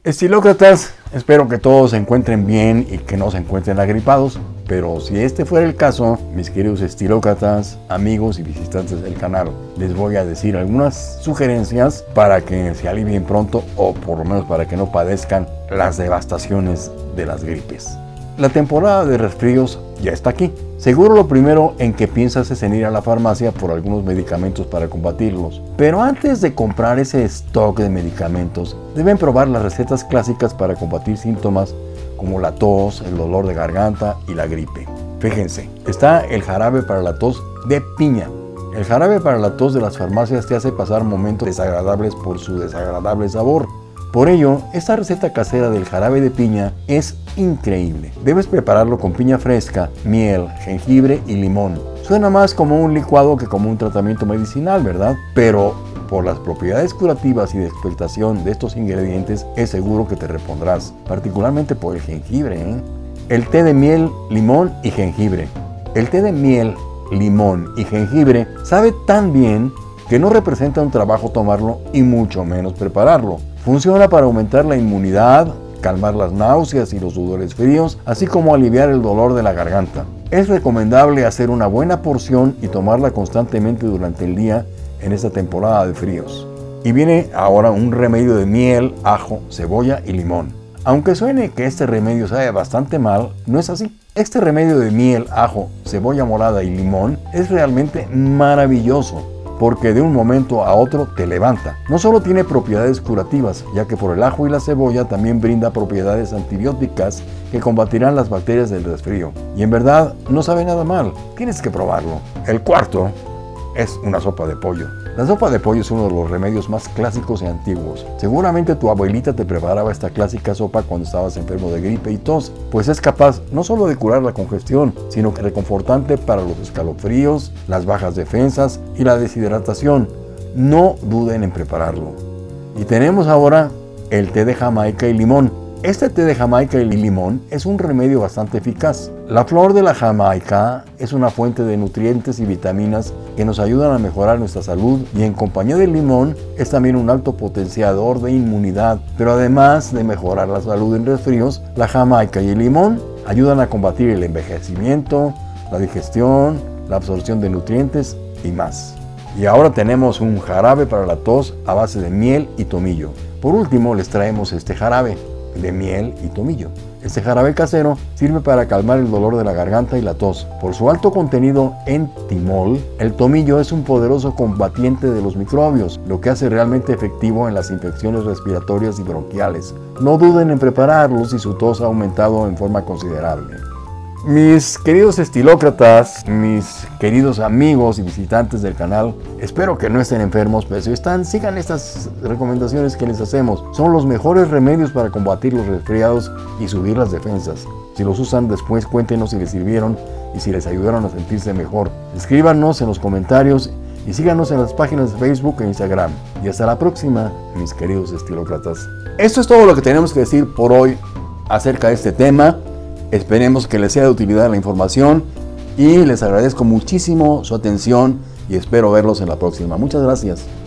Estilócratas, espero que todos se encuentren bien y que no se encuentren agripados, pero si este fuera el caso, mis queridos estilócratas, amigos y visitantes del canal, les voy a decir algunas sugerencias para que se alivien pronto o por lo menos para que no padezcan las devastaciones de las gripes. La temporada de resfríos ya está aquí. Seguro lo primero en que piensas es en ir a la farmacia por algunos medicamentos para combatirlos. Pero antes de comprar ese stock de medicamentos, deben probar las recetas clásicas para combatir síntomas como la tos, el dolor de garganta y la gripe. Fíjense, está el jarabe para la tos de piña. El jarabe para la tos de las farmacias te hace pasar momentos desagradables por su desagradable sabor. Por ello, esta receta casera del jarabe de piña es increíble. Debes prepararlo con piña fresca, miel, jengibre y limón. Suena más como un licuado que como un tratamiento medicinal, ¿verdad? Pero por las propiedades curativas y de expectación de estos ingredientes, es seguro que te repondrás, particularmente por el jengibre, ¿eh? El té de miel, limón y jengibre. El té de miel, limón y jengibre sabe tan bien que no representa un trabajo tomarlo y mucho menos prepararlo. Funciona para aumentar la inmunidad, calmar las náuseas y los sudores fríos, así como aliviar el dolor de la garganta. Es recomendable hacer una buena porción y tomarla constantemente durante el día en esta temporada de fríos. Y viene ahora un remedio de miel, ajo, cebolla y limón. Aunque suene que este remedio sabe bastante mal, no es así. Este remedio de miel, ajo, cebolla morada y limón es realmente maravilloso, porque de un momento a otro te levanta. No solo tiene propiedades curativas, ya que por el ajo y la cebolla también brinda propiedades antibióticas que combatirán las bacterias del resfrío. Y en verdad no sabe nada mal, tienes que probarlo. El cuarto es una sopa de pollo. La sopa de pollo es uno de los remedios más clásicos y antiguos. Seguramente tu abuelita te preparaba esta clásica sopa cuando estabas enfermo de gripe y tos, pues es capaz no solo de curar la congestión, sino que reconfortante para los escalofríos, las bajas defensas y la deshidratación. No duden en prepararlo. Y tenemos ahora el té de Jamaica y limón. Este té de Jamaica y limón es un remedio bastante eficaz. La flor de la Jamaica es una fuente de nutrientes y vitaminas que nos ayudan a mejorar nuestra salud y en compañía del limón es también un alto potenciador de inmunidad. Pero además de mejorar la salud en resfríos, la Jamaica y el limón ayudan a combatir el envejecimiento, la digestión, la absorción de nutrientes y más. Y ahora tenemos un jarabe para la tos a base de miel y tomillo. Por último les traemos este jarabe de miel y tomillo. Este jarabe casero sirve para calmar el dolor de la garganta y la tos. Por su alto contenido en timol, el tomillo es un poderoso combatiente de los microbios, lo que hace realmente efectivo en las infecciones respiratorias y bronquiales. No duden en prepararlo si su tos ha aumentado en forma considerable. Mis queridos estilócratas, mis queridos amigos y visitantes del canal, espero que no estén enfermos, pero si están, sigan estas recomendaciones que les hacemos. Son los mejores remedios para combatir los resfriados y subir las defensas. Si los usan después, cuéntenos si les sirvieron y si les ayudaron a sentirse mejor. Escríbanos en los comentarios y síganos en las páginas de Facebook e Instagram. Y hasta la próxima, mis queridos estilócratas. Esto es todo lo que tenemos que decir por hoy acerca de este tema. Esperemos que les sea de utilidad la información y les agradezco muchísimo su atención y espero verlos en la próxima. Muchas gracias.